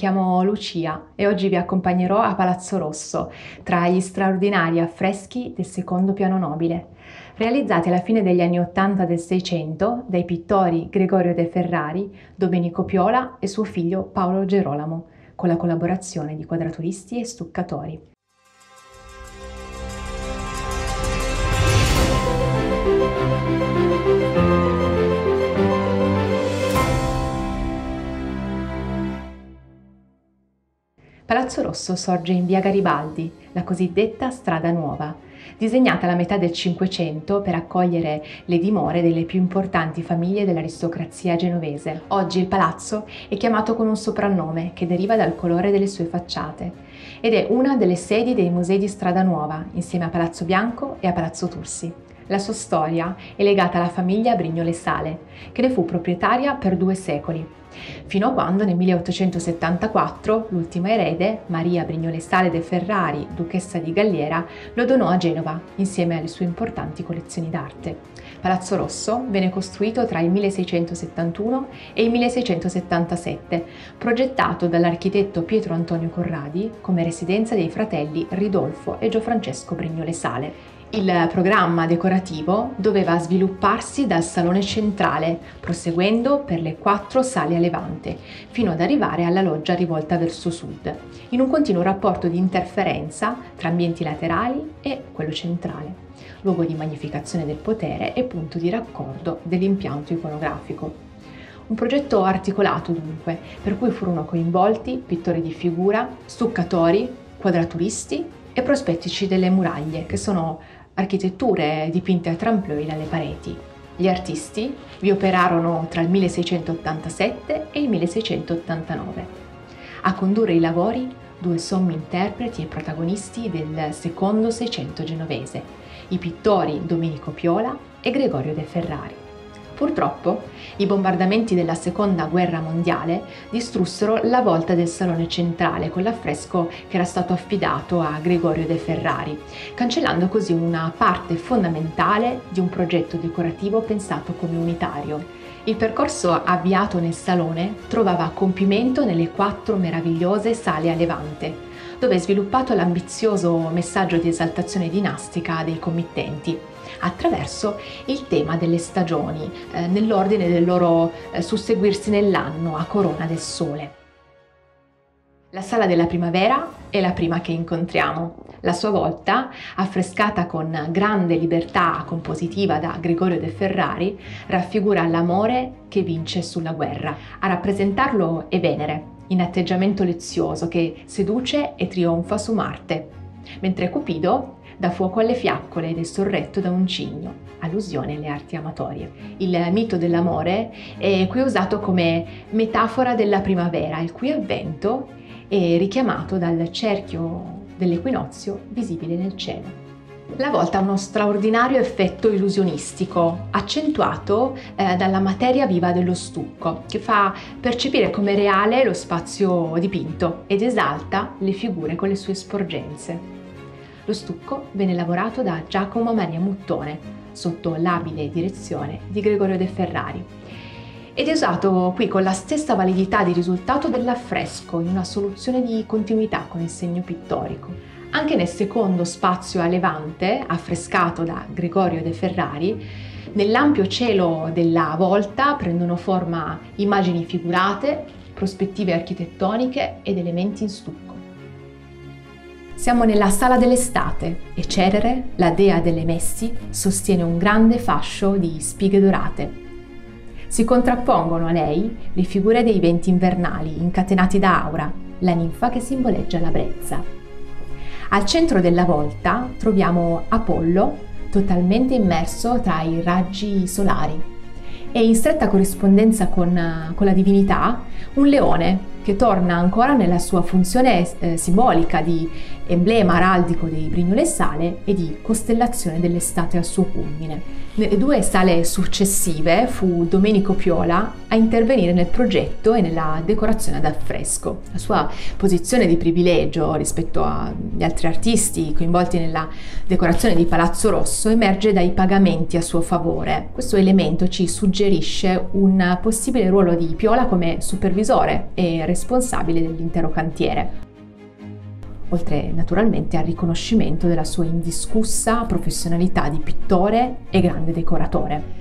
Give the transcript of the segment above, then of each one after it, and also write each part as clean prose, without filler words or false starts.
chiamo Lucia e oggi vi accompagnerò a Palazzo Rosso, tra gli straordinari affreschi del secondo piano nobile, realizzati alla fine degli anni '80 del Seicento dai pittori Gregorio De Ferrari, Domenico Piola e suo figlio Paolo Gerolamo, con la collaborazione di quadraturisti e stuccatori. Palazzo Rosso sorge in via Garibaldi, la cosiddetta Strada Nuova, disegnata alla metà del Cinquecento per accogliere le dimore delle più importanti famiglie dell'aristocrazia genovese. Oggi il palazzo è chiamato con un soprannome che deriva dal colore delle sue facciate ed è una delle sedi dei musei di Strada Nuova, insieme a Palazzo Bianco e a Palazzo Tursi. La sua storia è legata alla famiglia Brignole Sale, che ne fu proprietaria per 2 secoli, fino a quando nel 1874 l'ultima erede, Maria Brignole Sale de Ferrari, duchessa di Galliera, lo donò a Genova insieme alle sue importanti collezioni d'arte. Palazzo Rosso venne costruito tra il 1671 e il 1677, progettato dall'architetto Pietro Antonio Corradi come residenza dei fratelli Ridolfo e Giofrancesco Brignole Sale. Il programma decorativo doveva svilupparsi dal salone centrale, proseguendo per le 4 sale a levante, fino ad arrivare alla loggia rivolta verso sud, in un continuo rapporto di interferenza tra ambienti laterali e quello centrale, luogo di magnificazione del potere e punto di raccordo dell'impianto iconografico. Un progetto articolato dunque, per cui furono coinvolti pittori di figura, stuccatori, quadraturisti e prospettici delle muraglie, che sono architetture dipinte a trampolini alle pareti. Gli artisti vi operarono tra il 1687 e il 1689. A condurre i lavori 2 sommi interpreti e protagonisti del secondo Seicento genovese, i pittori Domenico Piola e Gregorio De Ferrari. Purtroppo, i bombardamenti della Seconda Guerra Mondiale distrussero la volta del salone centrale con l'affresco che era stato affidato a Gregorio De Ferrari, cancellando così una parte fondamentale di un progetto decorativo pensato come unitario. Il percorso avviato nel salone trovava compimento nelle 4 meravigliose sale a levante, dove è sviluppato l'ambizioso messaggio di esaltazione dinastica dei committenti, attraverso il tema delle stagioni, nell'ordine del loro susseguirsi nell'anno a corona del sole. La sala della primavera è la prima che incontriamo. La sua volta, affrescata con grande libertà compositiva da Gregorio De Ferrari, raffigura l'amore che vince sulla guerra. A rappresentarlo è Venere, in atteggiamento lezioso che seduce e trionfa su Marte, mentre Cupido dà fuoco alle fiaccole ed è sorretto da un cigno, allusione alle arti amatorie. Il mito dell'amore è qui usato come metafora della primavera, il cui avvento è richiamato dal cerchio dell'equinozio visibile nel cielo. La volta ha uno straordinario effetto illusionistico, accentuato dalla materia viva dello stucco, che fa percepire come reale lo spazio dipinto ed esalta le figure con le sue sporgenze. Lo stucco venne lavorato da Giacomo Maria Muttone, sotto l'abile direzione di Gregorio De Ferrari, ed è usato qui con la stessa validità di risultato dell'affresco, in una soluzione di continuità con il segno pittorico. Anche nel secondo spazio a levante, affrescato da Gregorio De Ferrari, nell'ampio cielo della volta prendono forma immagini figurate, prospettive architettoniche ed elementi in stucco. Siamo nella sala dell'estate e Cerere, la dea delle messi, sostiene un grande fascio di spighe dorate. Si contrappongono a lei le figure dei venti invernali incatenati da Aura, la ninfa che simboleggia la brezza. Al centro della volta troviamo Apollo, totalmente immerso tra i raggi solari, e in stretta corrispondenza con la divinità un leone che torna ancora nella sua funzione simbolica di emblema araldico dei Brignole Sale e di costellazione dell'estate al suo culmine. Nelle 2 sale successive fu Domenico Piola a intervenire nel progetto e nella decorazione ad affresco. La sua posizione di privilegio rispetto agli altri artisti coinvolti nella decorazione di Palazzo Rosso emerge dai pagamenti a suo favore. Questo elemento ci suggerisce un possibile ruolo di Piola come supervisore e responsabile dell'intero cantiere, oltre naturalmente al riconoscimento della sua indiscussa professionalità di pittore e grande decoratore.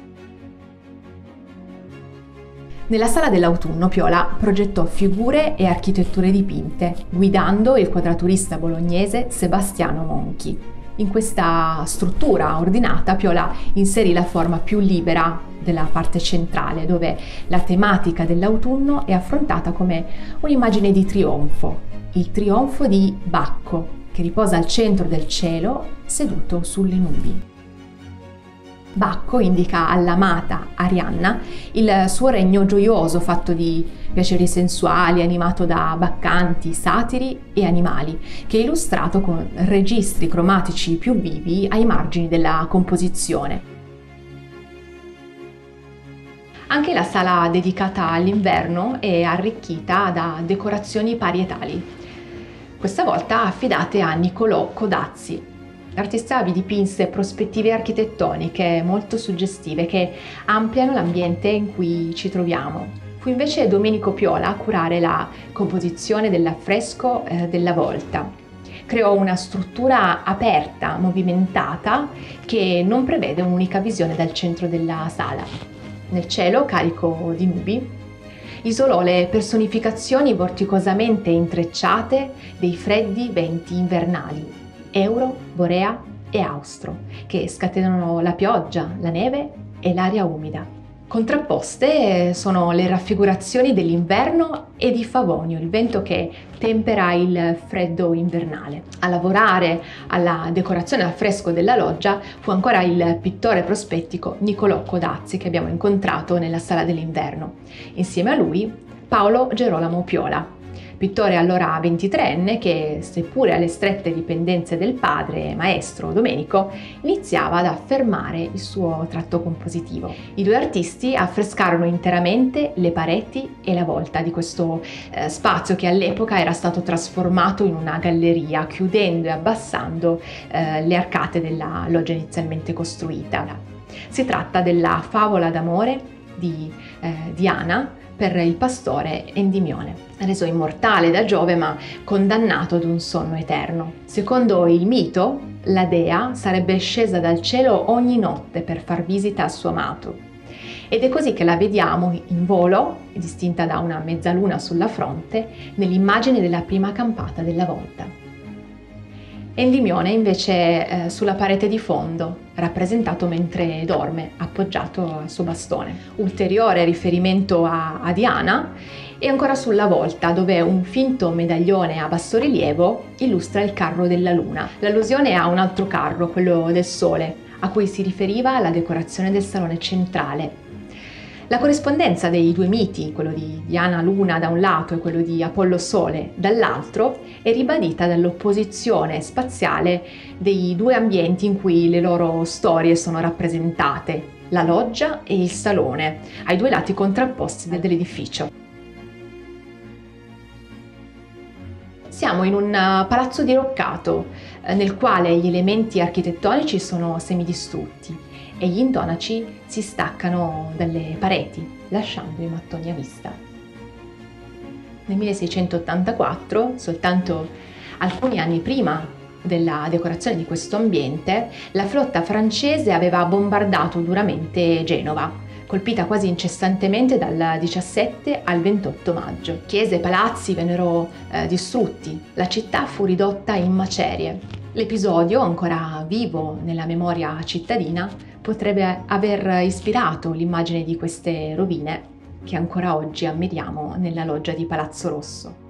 Nella Sala dell'Autunno Piola progettò figure e architetture dipinte, guidando il quadraturista bolognese Sebastiano Monchi. In questa struttura ordinata Piola inserì la forma più libera della parte centrale, dove la tematica dell'autunno è affrontata come un'immagine di trionfo, il trionfo di Bacco, che riposa al centro del cielo seduto sulle nubi. Bacco indica all'amata Arianna il suo regno gioioso fatto di piaceri sensuali, animato da baccanti, satiri e animali, che è illustrato con registri cromatici più vivi ai margini della composizione. Anche la sala dedicata all'inverno è arricchita da decorazioni parietali, questa volta affidate a Niccolò Codazzi. L'artista vi dipinse prospettive architettoniche molto suggestive che ampliano l'ambiente in cui ci troviamo. Fu invece Domenico Piola a curare la composizione dell'affresco della volta. Creò una struttura aperta, movimentata, che non prevede un'unica visione dal centro della sala. Nel cielo, carico di nubi, isolò le personificazioni vorticosamente intrecciate dei freddi venti invernali, Euro, Borea e Austro, che scatenano la pioggia, la neve e l'aria umida. Contrapposte sono le raffigurazioni dell'inverno e di Favonio, il vento che tempera il freddo invernale. A lavorare alla decorazione al fresco della loggia fu ancora il pittore prospettico Niccolò Codazzi, che abbiamo incontrato nella sala dell'inverno. Insieme a lui Paolo Gerolamo Piola, pittore allora 23enne che, seppure alle strette dipendenze del padre, maestro Domenico, iniziava ad affermare il suo tratto compositivo. I due artisti affrescarono interamente le pareti e la volta di questo spazio che all'epoca era stato trasformato in una galleria, chiudendo e abbassando le arcate della loggia inizialmente costruita. Si tratta della favola d'amore di Diana per il pastore Endimione, reso immortale da Giove ma condannato ad un sonno eterno. Secondo il mito, la dea sarebbe scesa dal cielo ogni notte per far visita al suo amato. Ed è così che la vediamo in volo, distinta da una mezzaluna sulla fronte, nell'immagine della prima campata della volta. Endimione invece sulla parete di fondo, rappresentato mentre dorme, appoggiato al suo bastone. Ulteriore riferimento a Diana è ancora sulla volta, dove un finto medaglione a bassorilievo illustra il carro della luna. L'allusione è a un altro carro, quello del sole, a cui si riferiva la decorazione del salone centrale. La corrispondenza dei due miti, quello di Diana Luna da un lato e quello di Apollo Sole dall'altro, è ribadita dall'opposizione spaziale dei due ambienti in cui le loro storie sono rappresentate, la loggia e il salone, ai due lati contrapposti dell'edificio. Siamo in un palazzo diroccato, nel quale gli elementi architettonici sono semidistrutti e gli intonaci si staccano dalle pareti, lasciando i mattoni a vista. Nel 1684, soltanto alcuni anni prima della decorazione di questo ambiente, la flotta francese aveva bombardato duramente Genova, colpita quasi incessantemente dal 17 al 28 maggio. Chiese e palazzi vennero distrutti, la città fu ridotta in macerie. L'episodio, ancora vivo nella memoria cittadina, potrebbe aver ispirato l'immagine di queste rovine che ancora oggi ammiriamo nella loggia di Palazzo Rosso.